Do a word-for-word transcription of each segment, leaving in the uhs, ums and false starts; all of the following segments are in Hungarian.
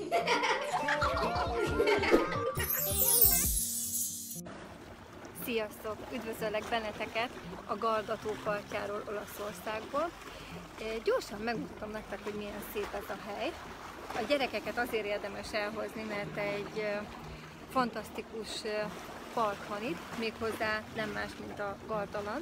Sziasztok! Üdvözöllek benneteket a Garda tó partjáról, Olaszországból. Gyorsan megmutatom nektek, hogy milyen szép ez a hely. A gyerekeket azért érdemes elhozni, mert egy fantasztikus park van itt, méghozzá nem más, mint a Gardaland.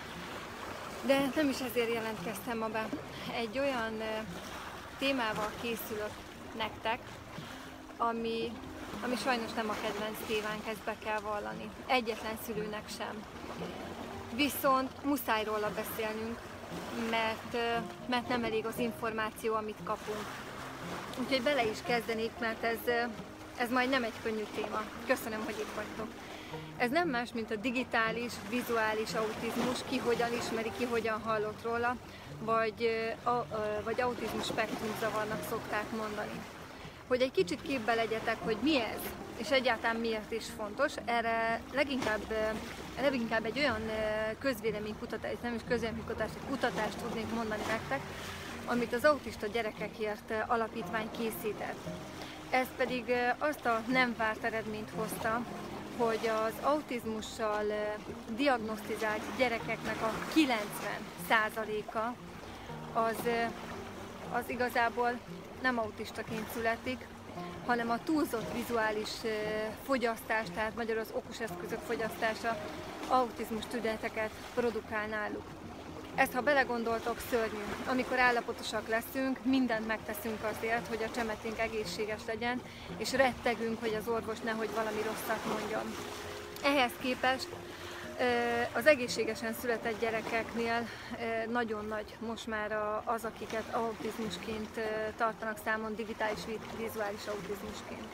De nem is ezért jelentkeztem ma be. Egy olyan témával készülök nektek, ami, ami sajnos nem a kedvenc témánk, ezt be kell vallani. Egyetlen szülőnek sem. Viszont muszáj róla beszélnünk, mert, mert nem elég az információ, amit kapunk. Úgyhogy bele is kezdenék, mert ez, ez majd nem egy könnyű téma. Köszönöm, hogy itt vagytok. Ez nem más, mint a digitális, vizuális autizmus, ki hogyan ismeri, ki hogyan hallott róla, vagy, vagy autizmus spektrumzavarnak szokták mondani. Hogy egy kicsit képbe legyetek, hogy mi ez, és egyáltalán miért is fontos, erre leginkább, leginkább egy olyan közvéleménykutatást, nem is közvéleménykutatást, egy kutatást tudnék mondani nektek, amit az Autista Gyerekekért Alapítvány készített. Ez pedig azt a nem várt eredményt hozta, hogy az autizmussal diagnosztizált gyerekeknek a kilencven százaléka az, az igazából nem autistaként születik, hanem a túlzott vizuális fogyasztás, tehát magyarul az okos eszközök fogyasztása autizmus tüneteket produkál náluk. Ezt, ha belegondoltok, szörnyű. Amikor állapotosak leszünk, mindent megteszünk azért, hogy a csemeténk egészséges legyen, és rettegünk, hogy az orvos nehogy valami rosszat mondjon. Ehhez képest az egészségesen született gyerekeknél nagyon nagy most már az, akiket autizmusként tartanak számon, digitális, vizuális autizmusként.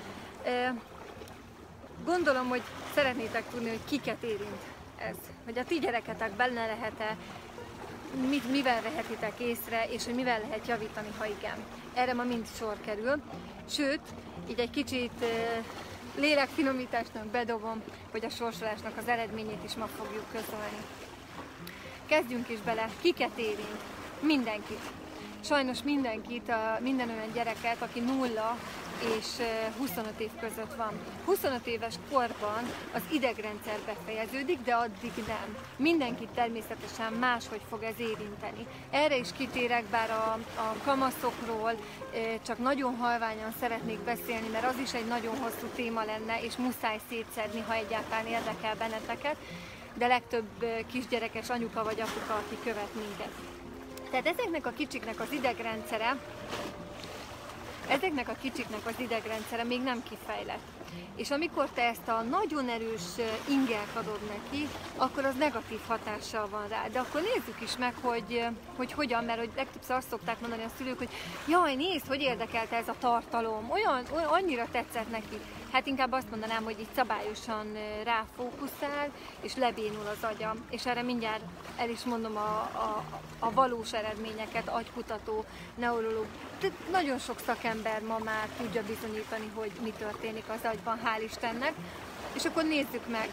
Gondolom, hogy szeretnétek tudni, hogy kiket érint ez. Hogy a ti gyereketek benne lehet-e, mit, mivel vehetitek észre, és hogy mivel lehet javítani, ha igen. Erre ma mind sor kerül. Sőt, így egy kicsit lélekfinomításnak bedobom, hogy a sorsolásnak az eredményét is ma fogjuk közölni. Kezdjünk is bele. Kiket érint? Mindenkit. Sajnos mindenkit, a, minden olyan gyereket, aki nulla és huszonöt év között van. huszonöt éves korban az idegrendszer befejeződik, de addig nem. Mindenkit természetesen máshogy fog ez érinteni. Erre is kitérek, bár a, a kamaszokról csak nagyon halványan szeretnék beszélni, mert az is egy nagyon hosszú téma lenne, és muszáj szétszedni, ha egyáltalán érdekel benneteket, de legtöbb kisgyerekes anyuka vagy apuka, aki követ minket. Tehát ezeknek a kicsiknek az idegrendszere, ezeknek a kicsiknek az idegrendszere még nem kifejlett. És amikor te ezt a nagyon erős ingert adod neki, akkor az negatív hatással van rá. De akkor nézzük is meg, hogy, hogy hogyan, mert hogy legtöbbször azt szokták mondani a szülők, hogy jaj, nézd, hogy érdekelte ez a tartalom, olyan, olyan annyira tetszett neki. Hát inkább azt mondanám, hogy így szabályosan ráfókuszál, és lebénul az agya. És erre mindjárt el is mondom a, a, a valós eredményeket, agykutató, neurológ. Nagyon sok szakember ma már tudja bizonyítani, hogy mi történik az agyban, hál' Istennek. És akkor nézzük meg,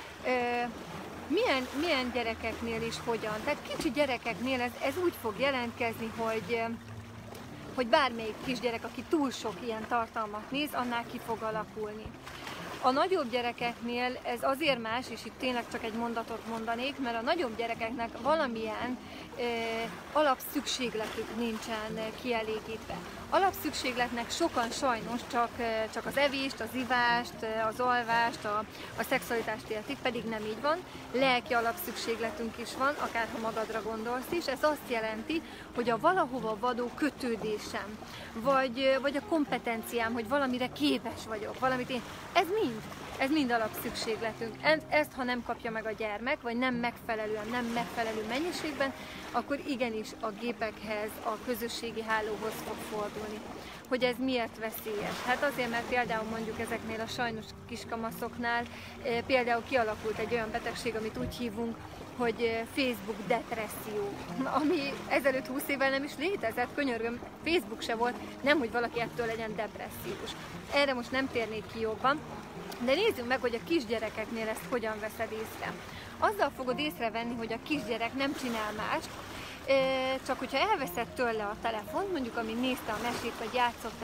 milyen, milyen gyerekeknél is hogyan. Tehát kicsi gyerekeknél ez, ez úgy fog jelentkezni, hogy hogy bármelyik kisgyerek, aki túl sok ilyen tartalmat néz, annál ki fog alakulni. A nagyobb gyerekeknél ez azért más, és itt tényleg csak egy mondatot mondanék, mert a nagyobb gyerekeknek valamilyen e, alapszükségletük nincsen kielégítve. Alapszükségletnek sokan sajnos csak, csak az evést, az ivást, az alvást, a, a szexualitást értik, pedig nem így van. Lelki alapszükségletünk is van, akár ha magadra gondolsz is. Ez azt jelenti, hogy a valahova való kötődésem, vagy, vagy a kompetenciám, hogy valamire képes vagyok, valamit én, ez mind. Ez mind alapszükségletünk. Ezt, ha nem kapja meg a gyermek, vagy nem megfelelően, nem megfelelő mennyiségben, akkor igenis a gépekhez, a közösségi hálóhoz fog fordulni. Hogy ez miért veszélyes? Hát azért, mert például mondjuk ezeknél a sajnos kiskamaszoknál például kialakult egy olyan betegség, amit úgy hívunk, hogy Facebook depresszió, ami ezelőtt húsz évvel nem is létezett, könyörgöm, Facebook se volt, nem, hogy valaki ettől legyen depressziós. Erre most nem térnék ki jobban, de nézzük meg, hogy a kisgyerekeknél ezt hogyan veszed észre. Azzal fogod észrevenni, hogy a kisgyerek nem csinál mást, csak hogyha elveszed tőle a telefont, mondjuk amin nézte a mesét, vagy játszott egy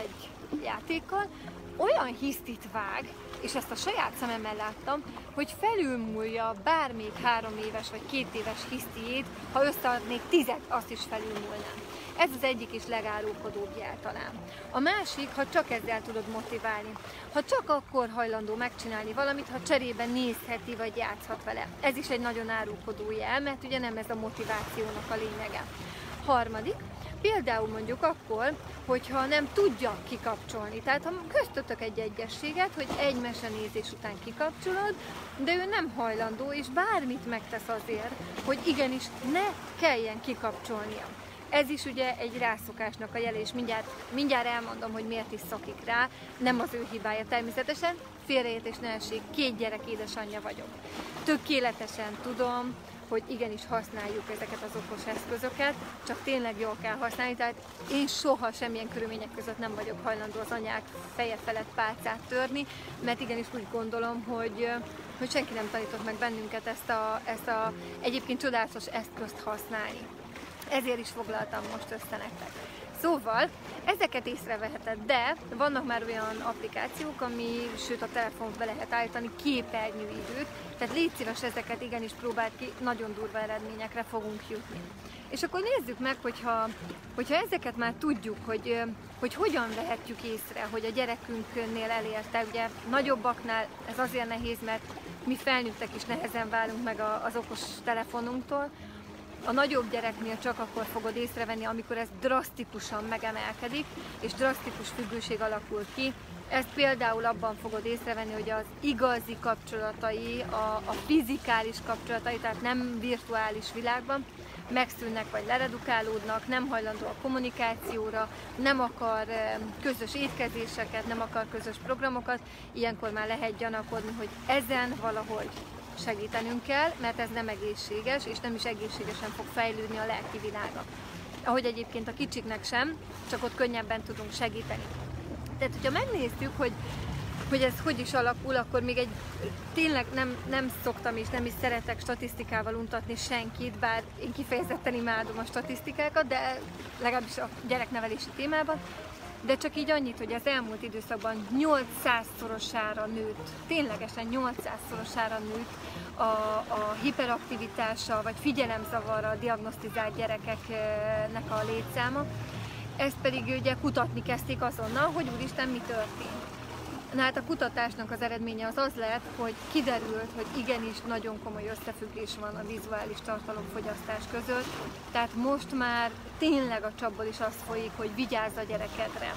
játékkal, olyan hisztit vág, és ezt a saját szememmel láttam, hogy felülmúlja bármelyik három éves vagy két éves hisztiét, ha összeadnék tizet, azt is felülmúlnám. Ez az egyik és legárulkodóbb jel talán. A másik, ha csak ezzel tudod motiválni. Ha csak akkor hajlandó megcsinálni valamit, ha cserében nézheti vagy játszhat vele. Ez is egy nagyon árulkodó jel, mert ugye nem ez a motivációnak a lényege. Harmadik, például mondjuk akkor, hogyha nem tudja kikapcsolni. Tehát ha köztöttök egy egyességet, hogy egy mesenézés után kikapcsolod, de ő nem hajlandó, és bármit megtesz azért, hogy igenis ne kelljen kikapcsolnia. Ez is ugye egy rászokásnak a jele, és mindjárt, mindjárt elmondom, hogy miért is szokik rá. Nem az ő hibája természetesen, félreértés ne essék, két gyerek édesanyja vagyok. Tökéletesen tudom, hogy igenis használjuk ezeket az okos eszközöket, csak tényleg jól kell használni, tehát én soha semmilyen körülmények között nem vagyok hajlandó az anyák feje felett pálcát törni, mert igenis úgy gondolom, hogy, hogy senki nem tanított meg bennünket ezt a, ezt a egyébként csodálatos eszközt használni. Ezért is foglaltam most össze nektek. Szóval ezeket észreveheted, de vannak már olyan applikációk, ami, sőt a telefont be lehet állítani képernyőidőt, tehát légy szíves, ezeket igenis próbáld ki, nagyon durva eredményekre fogunk jutni. És akkor nézzük meg, hogyha, hogyha ezeket már tudjuk, hogy, hogy hogyan vehetjük észre, hogy a gyerekünknél elérte, ugye nagyobbaknál ez azért nehéz, mert mi felnőttek is nehezen válunk meg az okos telefonunktól. A nagyobb gyereknél csak akkor fogod észrevenni, amikor ez drasztikusan megemelkedik, és drasztikus függőség alakul ki. Ezt például abban fogod észrevenni, hogy az igazi kapcsolatai, a, a fizikális kapcsolatai, tehát nem virtuális világban, megszűnnek vagy leredukálódnak, nem hajlandó a kommunikációra, nem akar közös étkezéseket, nem akar közös programokat, ilyenkor már lehet gyanakodni, hogy ezen valahogy segítenünk kell, mert ez nem egészséges, és nem is egészségesen fog fejlődni a lelki világa. Ahogy egyébként a kicsiknek sem, csak ott könnyebben tudunk segíteni. Tehát, hogyha megnéztük, hogy, hogy ez hogy is alakul, akkor még egy tényleg nem, nem szoktam és nem is szeretek statisztikával untatni senkit, bár én kifejezetten imádom a statisztikákat, de legalábbis a gyereknevelési témában, de csak így annyit, hogy az elmúlt időszakban nyolcszázszorosára nőtt, ténylegesen nyolcszázszorosára nőtt a, a hiperaktivitása vagy figyelemzavarra diagnosztizált gyerekeknek a létszáma. Ezt pedig ugye kutatni kezdték azonnal, hogy úristen, mi történt. Na hát a kutatásnak az eredménye az az lett, hogy kiderült, hogy igenis nagyon komoly összefüggés van a vizuális tartalomfogyasztás között, tehát most már tényleg a csapból is az folyik, hogy vigyázz a gyerekedre.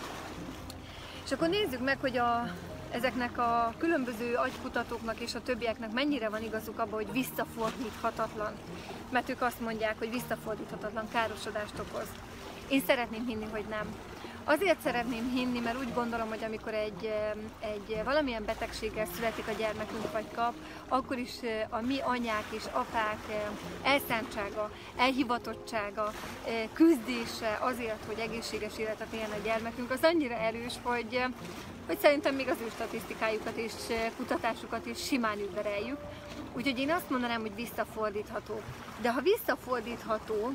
És akkor nézzük meg, hogy a, ezeknek a különböző agykutatóknak és a többieknek mennyire van igazuk abban, hogy visszafordíthatatlan, mert ők azt mondják, hogy visszafordíthatatlan károsodást okoz. Én szeretném hinni, hogy nem. Azért szeretném hinni, mert úgy gondolom, hogy amikor egy, egy valamilyen betegséggel születik a gyermekünk vagy kap, akkor is a mi anyák és apák elszántsága, elhivatottsága, küzdése azért, hogy egészséges életet éljen a gyermekünk, az annyira erős, hogy, hogy szerintem még az ő statisztikájukat és kutatásukat is simán übereljük. Úgyhogy én azt mondanám, hogy visszafordítható. De ha visszafordítható,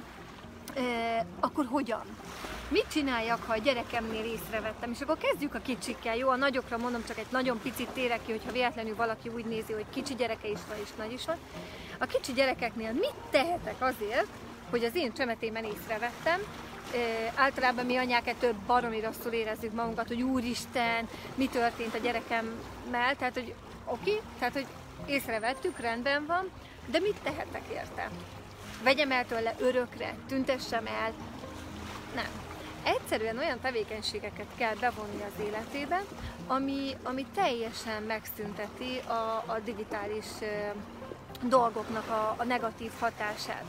akkor hogyan? Mit csináljak, ha a gyerekemnél észrevettem? És akkor kezdjük a kicsikkel, jó? A nagyokra mondom, csak egy nagyon picit térek ki, hogyha véletlenül valaki úgy nézi, hogy kicsi gyereke is van és nagy is van. A kicsi gyerekeknél mit tehetek azért, hogy az én csemetében észrevettem? E, általában mi anyák ettől baromi rosszul érezzük magunkat, hogy úristen, mi történt a gyerekemmel, tehát hogy oké, okay, tehát hogy észrevettük, rendben van, de mit tehetek érte? Vegyem el tőle örökre, tüntessem el? Nem. Egyszerűen olyan tevékenységeket kell bevonni az életébe, ami, ami teljesen megszünteti a, a digitális e, dolgoknak a, a negatív hatását.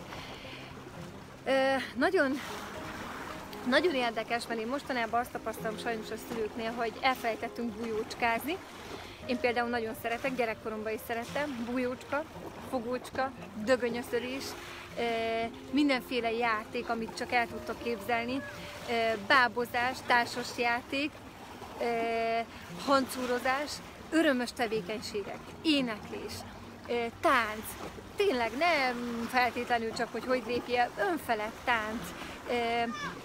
E, nagyon, nagyon érdekes, mert én mostanában azt tapasztalom sajnos a szülőknél, hogy elfelejtettünk bujócskázni. Én például nagyon szeretek, gyerekkoromban is szerettem, bujócska, fogócska, dögönyöszörés, mindenféle játék, amit csak el tudtok képzelni, bábozás, társas játék, hancúrozás, örömös tevékenységek, éneklés, tánc, tényleg nem feltétlenül csak, hogy hogy lépjél, önfelett tánc,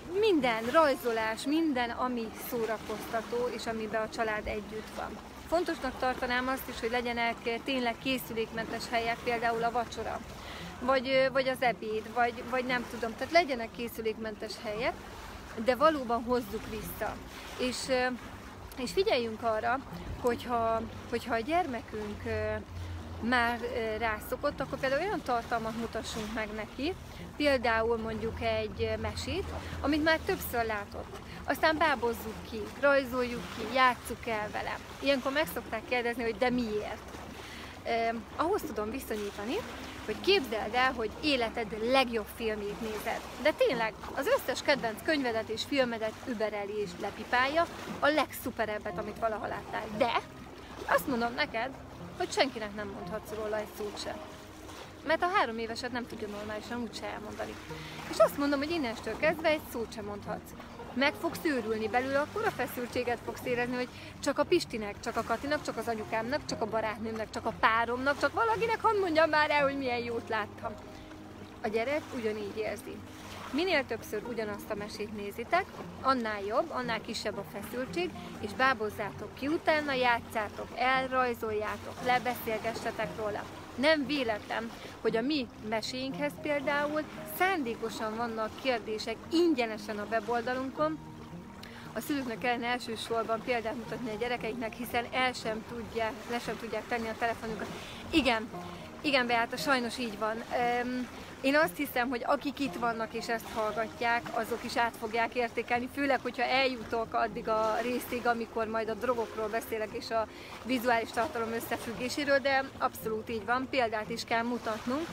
minden rajzolás, minden, ami szórakoztató, és amiben a család együtt van. Fontosnak tartanám azt is, hogy legyenek tényleg készülékmentes helyek, például a vacsora, vagy, vagy az ebéd, vagy, vagy nem tudom, tehát legyenek készülékmentes helyek, de valóban hozzuk vissza. És, és figyeljünk arra, hogyha, hogyha a gyermekünk már rászokott, akkor például olyan tartalmat mutassunk meg neki, például mondjuk egy mesét, amit már többször látott. Aztán bábozzuk ki, rajzoljuk ki, játsszuk el vele. Ilyenkor meg szokták kérdezni, hogy de miért? Eh, ahhoz tudom viszonyítani, hogy képzeld el, hogy életed legjobb filmjét nézed. De tényleg, az összes kedvenc könyvedet és filmedet übereli és lepipálja, a legszuperebbet, amit valaha láttál. De azt mondom neked, hogy senkinek nem mondhatsz róla egy szót se. Mert a három éveset nem tudja normálisan úgyse elmondani. És azt mondom, hogy innestől kezdve egy szót sem mondhatsz. Meg fogsz őrülni belül, akkor a feszültséget fogsz érezni, hogy csak a Pistinek, csak a Katinak, csak az anyukámnak, csak a barátnőmnek, csak a páromnak, csak valakinek hadd mondjam már el, hogy milyen jót láttam. A gyerek ugyanígy érzi. Minél többször ugyanazt a mesét nézitek, annál jobb, annál kisebb a feszültség, és bábozzátok ki utána, játszátok el, rajzoljátok le, beszélgessetek róla. Nem véletlen, hogy a mi meséinkhez például szándékosan vannak kérdések ingyenesen a weboldalunkon. A szülőknek kellene elsősorban példát mutatni a gyerekeiknek, hiszen el sem tudják, le sem tudják tenni a telefonukat. Igen, igen, Beáta, sajnos így van. Én azt hiszem, hogy akik itt vannak és ezt hallgatják, azok is át fogják értékelni, főleg, hogyha eljutok addig a részig, amikor majd a drogokról beszélek és a vizuális tartalom összefüggéséről, de abszolút így van, példát is kell mutatnunk.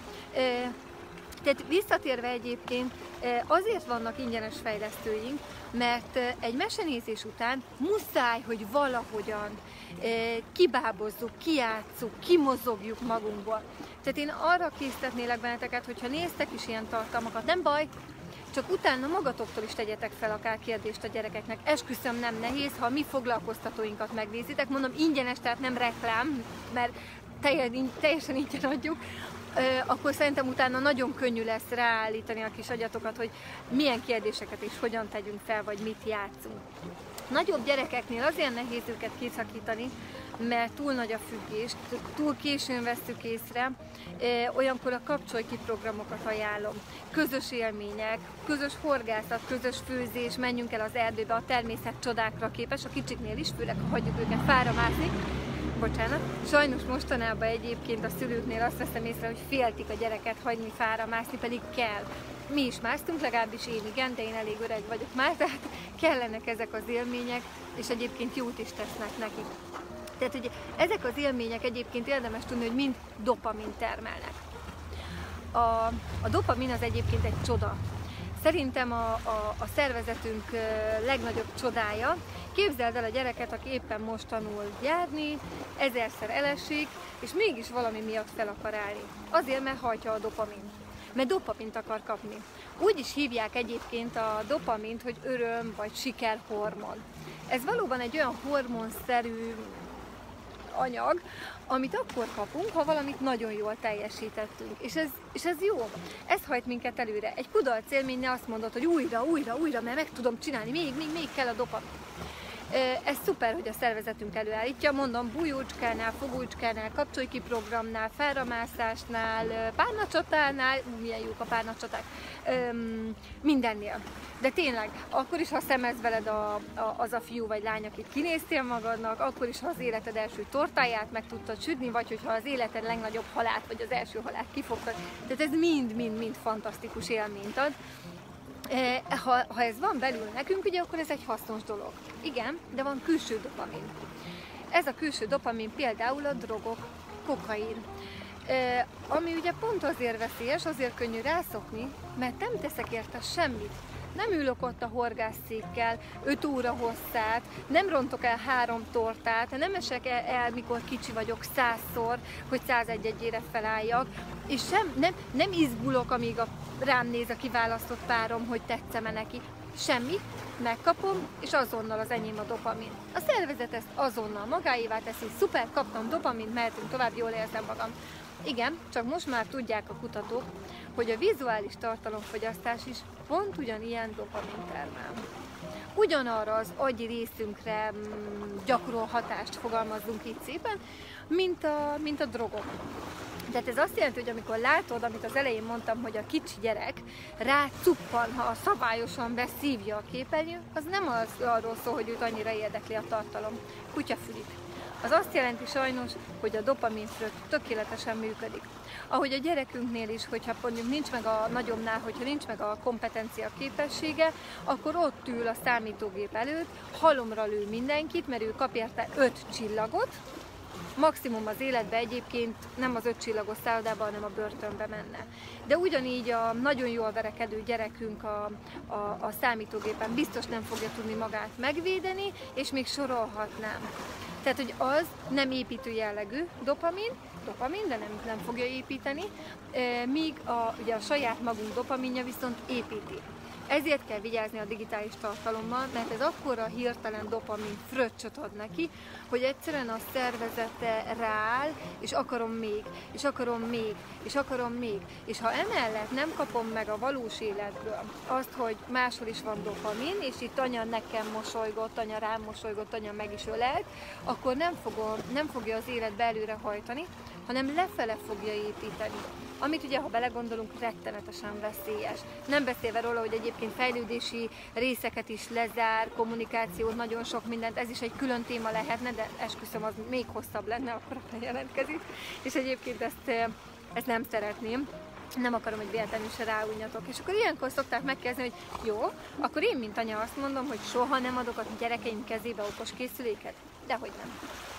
Tehát visszatérve egyébként, azért vannak ingyenes fejlesztőink, mert egy mesenézés után muszáj, hogy valahogyan kibábozzuk, kijátsszuk, kimozogjuk magunkból. Tehát én arra késztetnélek benneteket, hogyha néztek is ilyen tartalmakat, nem baj, csak utána magatoktól is tegyetek fel akár kérdést a gyerekeknek. Esküszöm, nem nehéz, ha mi foglalkoztatóinkat megnézitek, mondom ingyenes, tehát nem reklám, mert teljesen ingyen adjuk, akkor szerintem utána nagyon könnyű lesz ráállítani a kis agyatokat, hogy milyen kérdéseket és hogyan tegyünk fel, vagy mit játszunk. Nagyobb gyerekeknél azért nehéz őket kiszakítani, mert túl nagy a függés, túl későn vesszük észre, olyankor a kapcsolj ki programokat ajánlom. Közös élmények, közös horgászat, közös főzés, menjünk el az erdőbe, a természet csodákra képes, a kicsiknél is, főleg ha hagyjuk őket fára mászni. Bocsánat. Sajnos mostanában egyébként a szülőknél azt veszem észre, hogy féltik a gyereket hagyni fára mászni, pedig kell. Mi is másztunk, legalábbis én igen, de én elég öreg vagyok már, tehát kellenek ezek az élmények, és egyébként jót is tesznek nekik. Tehát ugye ezek az élmények egyébként érdemes tudni, hogy mind dopamin termelnek. A, a dopamin az egyébként egy csoda. Szerintem a, a, a szervezetünk legnagyobb csodája. Képzeld el a gyereket, aki éppen most tanul járni, ezerszer elesik, és mégis valami miatt fel akar állni. Azért, mert hajtja a dopamint. Mert dopamint akar kapni. Úgy is hívják egyébként a dopamint, hogy öröm vagy sikerhormon. Ez valóban egy olyan hormonszerű anyag, amit akkor kapunk, ha valamit nagyon jól teljesítettünk. És ez, és ez jó. Ez hajt minket előre. Egy kudarc élménynél azt mondod, hogy újra, újra, újra, mert meg tudom csinálni, még, még, még kell a dopamin. Ez szuper, hogy a szervezetünk előállítja, mondom, bújócskánál, fogócskánál, kapcsolj ki programnál, fáramászásnál, párnacsatánál, milyen jók a párnacsaták, mindennél. De tényleg, akkor is, ha szemez veled a, a, az a fiú vagy lány, akit kinéztél magadnak, akkor is, ha az életed első tortáját meg tudtad sütni, vagy hogyha az életed legnagyobb halált, vagy az első halált kifogtad. Tehát ez mind-mind-mind fantasztikus élményt ad. Ha, ha ez van belül nekünk, ugye, akkor ez egy hasznos dolog. Igen, de van külső dopamin. Ez a külső dopamin például a drogok, kokain. Ami ugye pont azért veszélyes, azért könnyű rászokni, mert nem teszek érte semmit. Nem ülök ott a horgászszékkel öt óra hosszát, nem rontok el három tortát, nem esek el, el mikor kicsi vagyok százszor, hogy százegy-egyére felálljak, és sem, nem, nem izgulok, amíg a, rám néz a kiválasztott párom, hogy tetszem-e neki. Semmi, megkapom, és azonnal az enyém a dopamin. A szervezet ezt azonnal magáévá teszi, szuper, kaptam dopamint, mehetünk tovább, jól érzem magam. Igen, csak most már tudják a kutatók, hogy a vizuális tartalomfogyasztás is pont ugyanilyen dopamin termel. Ugyanarra az agyi részünkre gyakorol hatást fogalmazzunk így szépen, mint a, mint a drogok. Tehát ez azt jelenti, hogy amikor látod, amit az elején mondtam, hogy a kicsi gyerek rácuppan, ha szabályosan beszívja a képernyő, az nem az arról szól, hogy őt annyira érdekli a tartalom. Kutyafülig. Az azt jelenti sajnos, hogy a dopaminfröt tökéletesen működik. Ahogy a gyerekünknél is, hogyha mondjuk nincs meg a nagyobbnál, hogyha nincs meg a kompetencia képessége, akkor ott ül a számítógép előtt, halomra lő mindenkit, mert ő kap érte öt csillagot, maximum az életben egyébként nem az öt csillagos szállodában, hanem a börtönbe menne. De ugyanígy a nagyon jól verekedő gyerekünk a, a, a számítógépen biztos nem fogja tudni magát megvédeni, és még sorolhatnám. Tehát, hogy az nem építő jellegű dopamin, dopamin, de nem, nem fogja építeni, míg a, ugye a saját magunk dopaminja viszont építi. Ezért kell vigyázni a digitális tartalommal, mert ez akkora hirtelen dopamin fröccsöt ad neki, hogy egyszerűen a szervezete rááll, és akarom még, és akarom még, és akarom még. És ha emellett nem kapom meg a valós életből azt, hogy máshol is van dopamin, és itt anya nekem mosolygott, anya rám mosolygott, anya meg is ölelt, akkor nem, fogom, nem fogja az életbe előre hajtani, hanem lefele fogja építeni. Amit ugye, ha belegondolunk, rettenetesen veszélyes. Nem beszélve róla, hogy egyébként fejlődési részeket is lezár, kommunikációt, nagyon sok mindent, ez is egy külön téma lehetne, de esküszöm, az még hosszabb lenne, akkor jelentkezik. És egyébként ezt, ezt nem szeretném. Nem akarom, hogy véletlenül se ráújjatok. És akkor ilyenkor szokták megkérdezni, hogy jó, akkor én, mint anya azt mondom, hogy soha nem adok a gyerekeim kezébe okos készüléket? Dehogy nem.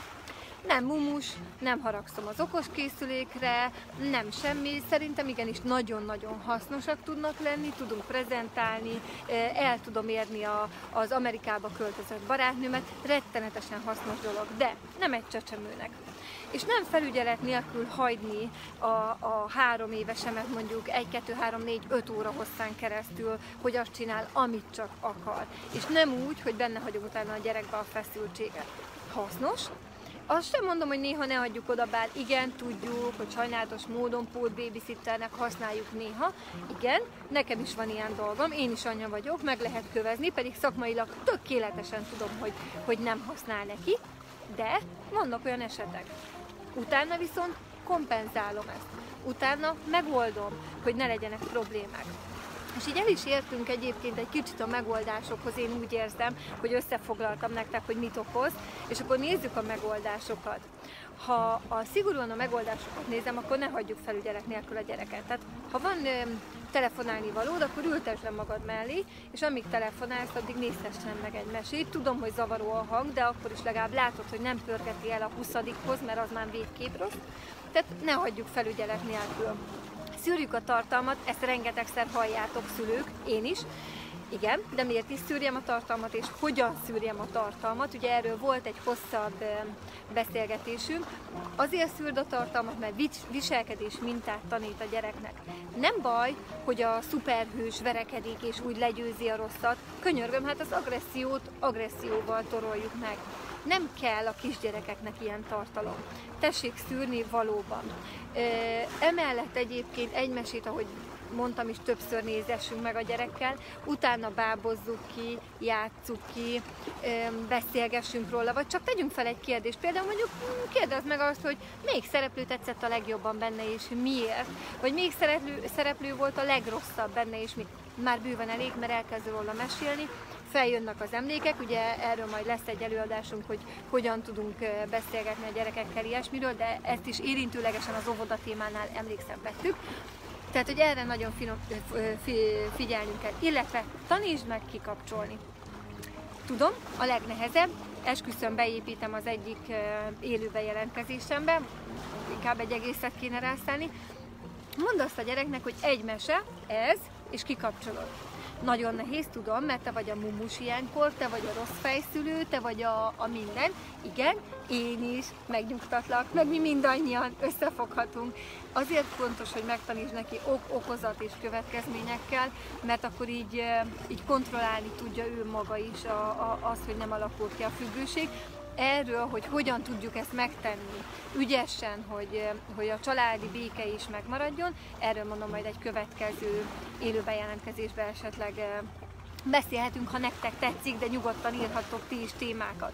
Nem mumus, nem haragszom az okos készülékre, nem semmi. Szerintem igenis nagyon-nagyon hasznosak tudnak lenni, tudunk prezentálni, el tudom érni a, az Amerikába költözött barátnőmet, rettenetesen hasznos dolog, de nem egy csecsemőnek. És nem felügyelet nélkül hagyni a, a három évesemet mondjuk egy, kettő, három, négy, öt óra hosszán keresztül, hogy azt csinál, amit csak akar. És nem úgy, hogy benne hagyom utána a gyerekbe a feszültséget. Hasznos. Azt sem mondom, hogy néha ne adjuk oda, bár igen, tudjuk, hogy sajnálatos módon pót babysitternek használjuk néha. Igen, nekem is van ilyen dolgom, én is anya vagyok, meg lehet kövezni, pedig szakmailag tökéletesen tudom, hogy, hogy nem használ neki, de vannak olyan esetek. Utána viszont kompenzálom ezt. Utána megoldom, hogy ne legyenek problémák. És így el is értünk egyébként egy kicsit a megoldásokhoz, én úgy érzem, hogy összefoglaltam nektek, hogy mit okoz, és akkor nézzük a megoldásokat. Ha a szigorúan a megoldásokat nézem, akkor ne hagyjuk felügyelet nélkül a gyereket. Tehát ha van ö, telefonálni valód, akkor ültesd le magad mellé, és amíg telefonálsz, addig nézhessen meg egy mesét. Tudom, hogy zavaró a hang, de akkor is legalább látod, hogy nem pörgeti el a huszadikhoz, mert az már végképp rossz. Tehát ne hagyjuk felügyelet nélkül. Szűrjük a tartalmat, ezt rengetegszer halljátok szülők, én is. Igen, de miért is szűrjem a tartalmat, és hogyan szűrjem a tartalmat? Ugye erről volt egy hosszabb beszélgetésünk. Azért szűrd a tartalmat, mert viselkedés mintát tanít a gyereknek. Nem baj, hogy a szuperhős verekedik és úgy legyőzi a rosszat. Könyörgöm, hát az agressziót agresszióval toroljuk meg. Nem kell a kisgyerekeknek ilyen tartalom. Tessék szűrni valóban. Emellett egyébként egy mesét, ahogy mondtam is, többször nézessünk meg a gyerekkel, utána bábozzuk ki, játsszuk ki, beszélgessünk róla, vagy csak tegyünk fel egy kérdést. Például mondjuk kérdezd meg azt, hogy melyik szereplő tetszett a legjobban benne, és miért, vagy melyik szereplő, szereplő volt a legrosszabb benne, és mi. Már bőven elég, mert elkezd róla mesélni, feljönnek az emlékek, ugye erről majd lesz egy előadásunk, hogy hogyan tudunk beszélgetni a gyerekekkel ilyesmiről, de ezt is érintőlegesen az óvoda témánál emlékszem vettük. Tehát, hogy erre nagyon finom, figyelnünk kell, illetve tanítsd meg kikapcsolni. Tudom, a legnehezebb, esküszöm, beépítem az egyik élő bejelentkezésembe, inkább egy egészet kéne rászállni. Mondd azt a gyereknek, hogy egy mese, ez, és kikapcsolod. Nagyon nehéz, tudom, mert te vagy a mumus ilyenkor, te vagy a rossz fejszülő, te vagy a, a minden. Igen, én is megnyugtatlak, meg mi mindannyian összefoghatunk. Azért fontos, hogy megtanítsd neki ok, okozat és következményekkel, mert akkor így, így kontrollálni tudja ő maga is a, a, az, hogy nem alakul ki a függőség. erről, hogy hogyan tudjuk ezt megtenni ügyesen, hogy, hogy a családi béke is megmaradjon, erről mondom majd egy következő élő bejelentkezésben esetleg beszélhetünk, ha nektek tetszik, de nyugodtan írhattok ti is témákat.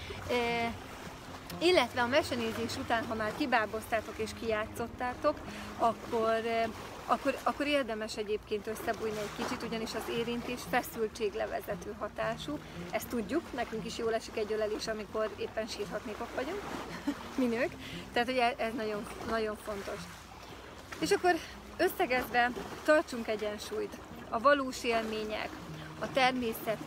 E, illetve a mesenézés után, ha már kibáboztátok és kijátszottátok, akkor, akkor, akkor érdemes egyébként összebújni egy kicsit, ugyanis az érintés feszültséglevezető hatású. Ezt tudjuk, nekünk is jól esik egy ölelés, amikor éppen sírhatnékok vagyunk, mi nők. Tehát ugye ez nagyon, nagyon fontos. És akkor összegezve tartsunk egyensúlyt. A valós élmények, a természet,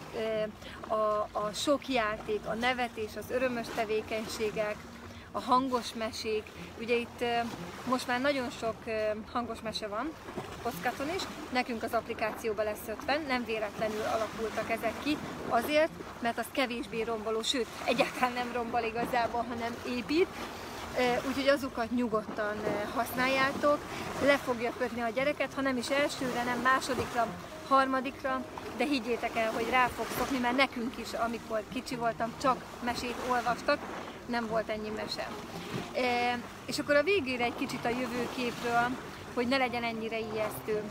a, a sok játék, a nevetés, az örömös tevékenységek, a hangos mesék. Ugye itt most már nagyon sok hangos mese van, Oszkaton is, nekünk az applikációban lesz ötven, nem véletlenül alakultak ezek ki, azért, mert az kevésbé romboló, sőt, egyáltalán nem rombol igazából, hanem épít. Úgyhogy azokat nyugodtan használjátok, le fogja kötni a gyereket, ha nem is elsőre, nem másodikra, harmadikra, de higgyétek el, hogy rá fog szokni, mert nekünk is, amikor kicsi voltam, csak mesét olvastak, nem volt ennyi mese. E, és akkor a végére egy kicsit a jövőképről, hogy ne legyen ennyire ijesztő.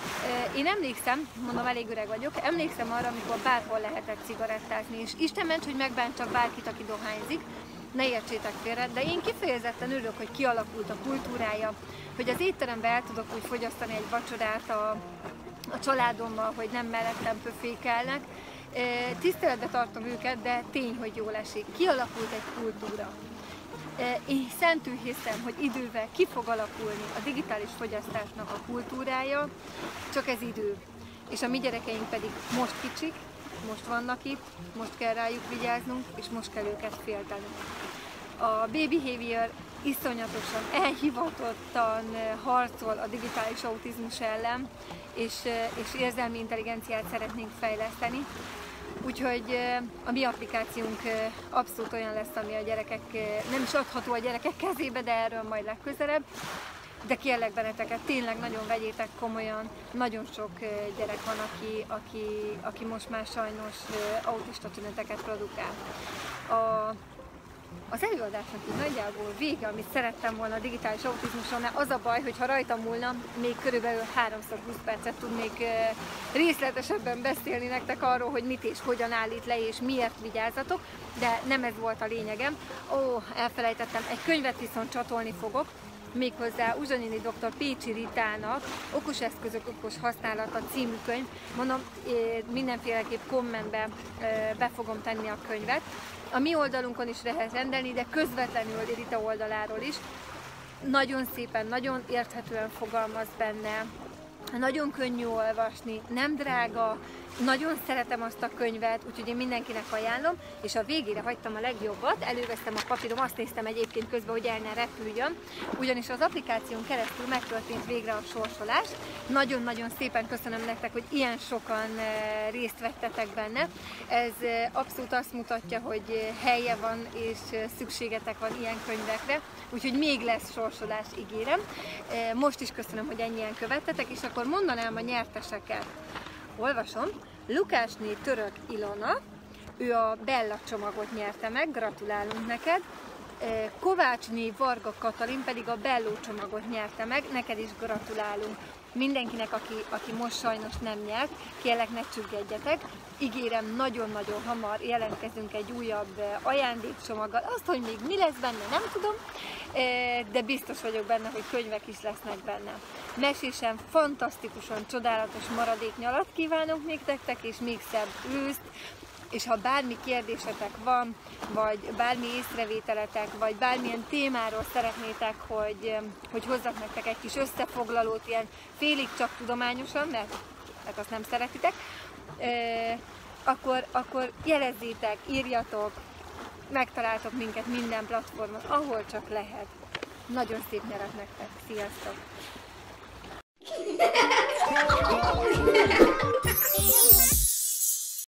E, én emlékszem, mondom, elég öreg vagyok, emlékszem arra, amikor bárhol lehetett cigarettázni, és Isten ments, hogy megbántsak bárkit, aki dohányzik, ne értsétek félre, de én kifejezetten örülök, hogy kialakult a kultúrája, hogy az étteremben el tudok úgy fogyasztani egy vacsorát a, a családommal, hogy nem mellettem pöfékelnek. E, tiszteletbe tartom őket, de tény, hogy jól esik. Kialakult egy kultúra. E, én szentül hiszem, hogy idővel ki fog alakulni a digitális fogyasztásnak a kultúrája, csak ez idő. És a mi gyerekeink pedig most kicsik, most vannak itt, most kell rájuk vigyáznunk, és most kell őket féltenünk. A Baby Behavior iszonyatosan, elhivatottan harcol a digitális autizmus ellen, és, és érzelmi intelligenciát szeretnénk fejleszteni. Úgyhogy a mi applikációnk abszolút olyan lesz, ami a gyerekek, nem is adható a gyerekek kezébe, de erről majd legközelebb. De kérlek benneteket, tényleg nagyon vegyétek komolyan, nagyon sok gyerek van, aki, aki, aki most már sajnos autista tüneteket produkál. A, az előadásnak így nagyjából vége, amit szerettem volna a digitális autizmuson, az a baj, hogy ha rajta múlna, még körülbelül háromszor húsz percet tudnék részletesebben beszélni nektek arról, hogy mit és hogyan állít le, és miért vigyázzatok, de nem ez volt a lényegem. Ó, elfelejtettem, egy könyvet viszont csatolni fogok, méghozzá Uzsonyini doktor Pécsi Ritának Okos eszközök, okos használata című könyv. Mondom, mindenféleképp kommentbe be fogom tenni a könyvet. A mi oldalunkon is lehet rendelni, de közvetlenül Rita oldaláról is. Nagyon szépen, nagyon érthetően fogalmaz benne, nagyon könnyű olvasni, nem drága, nagyon szeretem azt a könyvet, úgyhogy én mindenkinek ajánlom, és a végére hagytam a legjobbat, elővesztem a papírom, azt néztem egyébként közben, hogy el ne repüljön, ugyanis az applikáción keresztül megtörtént végre a sorsolás. Nagyon-nagyon szépen köszönöm nektek, hogy ilyen sokan részt vettetek benne. Ez abszolút azt mutatja, hogy helye van és szükségetek van ilyen könyvekre, úgyhogy még lesz sorsolás, ígérem. Most is köszönöm, hogy ennyien követtetek, és akkor mondanám a nyerteseket. Olvasom, Lukásné Török Ilona, ő a Bella csomagot nyerte meg, gratulálunk neked. Kovácsné Varga Katalin pedig a Belló csomagot nyerte meg, neked is gratulálunk. Mindenkinek, aki, aki most sajnos nem nyert, kérlek, ne csüggedjetek. Ígérem, nagyon-nagyon hamar jelentkezünk egy újabb ajándékcsomaggal. Azt, hogy még mi lesz benne, nem tudom, de biztos vagyok benne, hogy könyvek is lesznek benne. Mesésen fantasztikusan, csodálatos maradék nyalat kívánok még nektek, és még szebb őszt. És ha bármi kérdésetek van, vagy bármi észrevételetek, vagy bármilyen témáról szeretnétek, hogy, hogy hozzak nektek egy kis összefoglalót, ilyen félig csak tudományosan, mert, mert azt nem szeretitek, eh, akkor, akkor jelezzétek, írjatok, megtaláltok minket minden platformon, ahol csak lehet. Nagyon szép nyarat nektek! Sziasztok!